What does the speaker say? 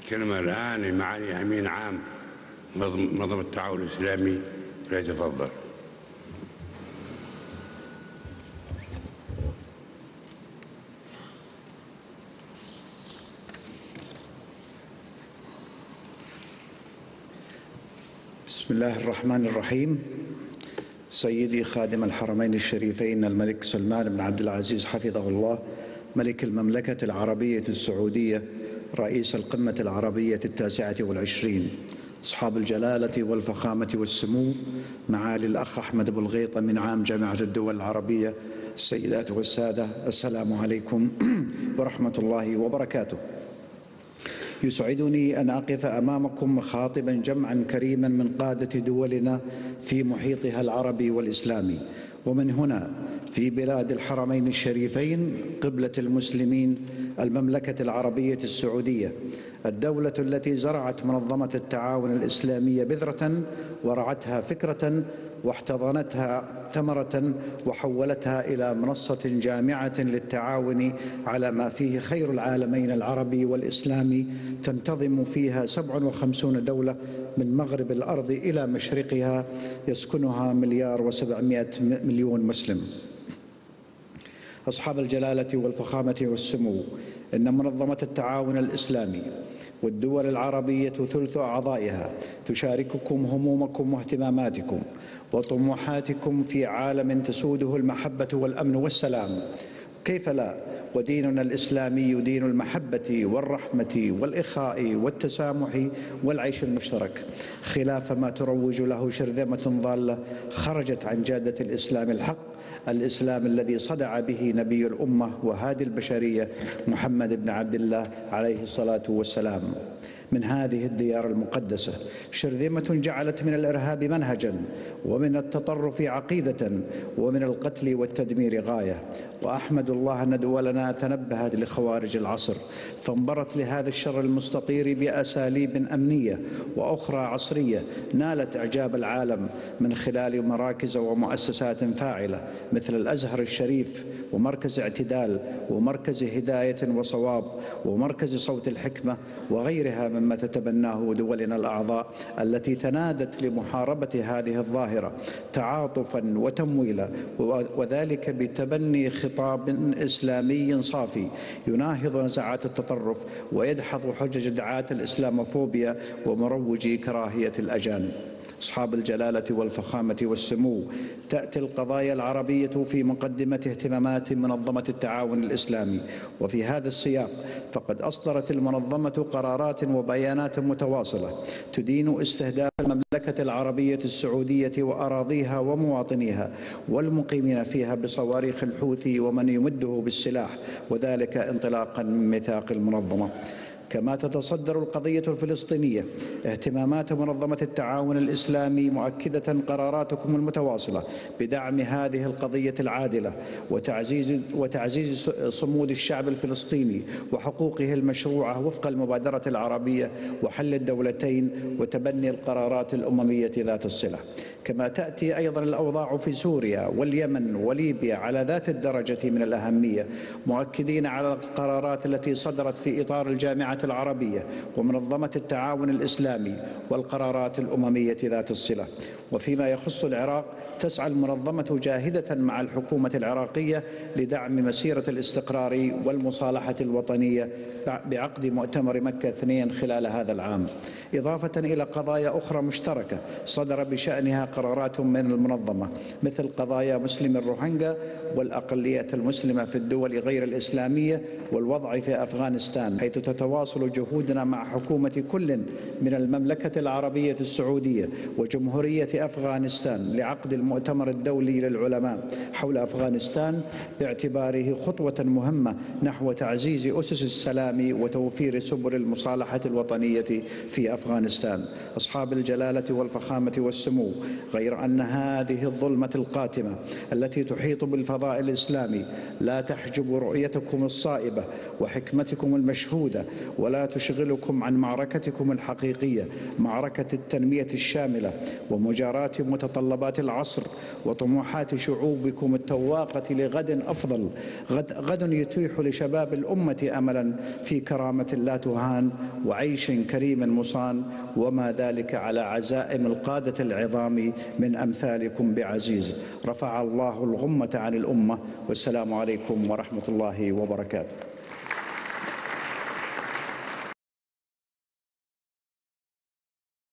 الكلمة الآن لمعالي أمين عام منظمة التعاون الإسلامي، فليتفضل. بسم الله الرحمن الرحيم. سيدي خادم الحرمين الشريفين الملك سلمان بن عبد العزيز حفظه الله، ملك المملكة العربية السعودية، رئيس القمة العربية 29، أصحاب الجلالة والفخامة والسمو، معالي الأخ أحمد أبو الغيط أمين عام جامعة الدول العربية، السيدات والسادة، السلام عليكم ورحمة الله وبركاته. يسعدني أن أقف أمامكم خاطبا جمعا كريما من قادة دولنا في محيطها العربي والإسلامي، ومن هنا في بلاد الحرمين الشريفين قبلة المسلمين، المملكة العربية السعودية، الدولة التي زرعت منظمة التعاون الإسلامية بذرة ورعتها فكرة واحتضنتها ثمرة وحولتها إلى منصة جامعة للتعاون على ما فيه خير العالمين العربي والإسلامي، تنتظم فيها 57 دولة من مغرب الأرض إلى مشرقها، يسكنها 1,700,000,000 مسلم. أصحاب الجلالة والفخامة والسمو، إن منظمة التعاون الإسلامي والدول العربية ثلث أعضائها تشارككم همومكم واهتماماتكم وطموحاتكم في عالم تسوده المحبة والأمن والسلام. كيف لا؟ وديننا الإسلامي دين المحبة والرحمة والإخاء والتسامح والعيش المشترك، خلاف ما تروج له شرذمة ضالة خرجت عن جادة الإسلام الحق، الإسلام الذي صدع به نبي الأمة وهادي البشرية محمد بن عبد الله عليه الصلاة والسلام. من هذه الديار المقدسة شرذمة جعلت من الإرهاب منهجا، ومن التطرف عقيدة، ومن القتل والتدمير غاية. وأحمد الله أن دولنا تنبهت لخوارج العصر فانبرت لهذا الشر المستطير بأساليب أمنية وأخرى عصرية نالت إعجاب العالم من خلال مراكز ومؤسسات فاعلة مثل الأزهر الشريف ومركز اعتدال ومركز هداية وصواب ومركز صوت الحكمة وغيرها مما تتبناه دولنا الأعضاء التي تنادت لمحاربة هذه الظاهرة تعاطفا وتمويلا، وذلك بتبني خطاب إسلامي صافي يناهض نزعات التطرف ويدحض حجج دعاة الإسلاموفوبيا ومروجي كراهية الأجانب. أصحاب الجلالة والفخامة والسمو، تأتي القضايا العربية في مقدمة اهتمامات منظمة التعاون الإسلامي، وفي هذا السياق فقد أصدرت المنظمة قرارات وبيانات متواصلة تدين استهداف المملكة العربية السعودية وأراضيها ومواطنيها والمقيمين فيها بصواريخ الحوثي ومن يمده بالسلاح، وذلك انطلاقا من ميثاق المنظمة. كما تتصدر القضية الفلسطينية اهتمامات منظمة التعاون الإسلامي، مؤكدة قراراتكم المتواصلة بدعم هذه القضية العادلة وتعزيز صمود الشعب الفلسطيني وحقوقه المشروعة وفق المبادرة العربية وحل الدولتين وتبني القرارات الأممية ذات الصلة. كما تأتي أيضا الأوضاع في سوريا واليمن وليبيا على ذات الدرجة من الأهمية، مؤكدين على القرارات التي صدرت في إطار الجامعة العربية ومنظمة التعاون الإسلامي والقرارات الأممية ذات الصلة. وفيما يخص العراق تسعى المنظمة جاهدة مع الحكومة العراقية لدعم مسيرة الاستقرار والمصالحة الوطنية بعقد مؤتمر مكة 2 خلال هذا العام، إضافة إلى قضايا أخرى مشتركة صدر بشأنها قرارات من المنظمة مثل قضايا مسلم الروهينجا والأقلية المسلمة في الدول غير الإسلامية والوضع في أفغانستان، حيث تتواصل جهودنا مع حكومة كل من المملكة العربية السعودية وجمهورية أفغانستان لعقد المؤتمر الدولي للعلماء حول أفغانستان، باعتباره خطوة مهمة نحو تعزيز أسس السلام وتوفير سبل المصالحة الوطنية في أفغانستان. أصحاب الجلالة والفخامة والسمو، غير أن هذه الظلمة القاتمة التي تحيط بالفضاء الإسلامي لا تحجب رؤيتكم الصائبة وحكمتكم المشهودة ولا تشغلكم عن معركتكم الحقيقية، معركة التنمية الشاملة ومجاراة متطلبات العصر وطموحات شعوبكم التواقة لغد أفضل، غد يتيح لشباب الأمة أملا في كرامة لا تهان وعيش كريم مصان، وما ذلك على عزائم القادة العظام من أمثالكم بعزيز. رفع الله الغمة عن الأمة، والسلام عليكم ورحمة الله وبركاته.